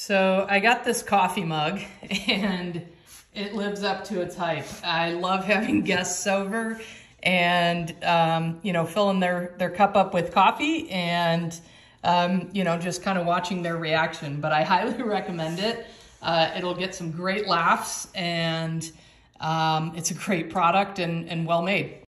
So I got this coffee mug and it lives up to its hype. I love having guests over and, filling their cup up with coffee and, just kind of watching their reaction. But I highly recommend it. It'll get some great laughs and it's a great product and well made.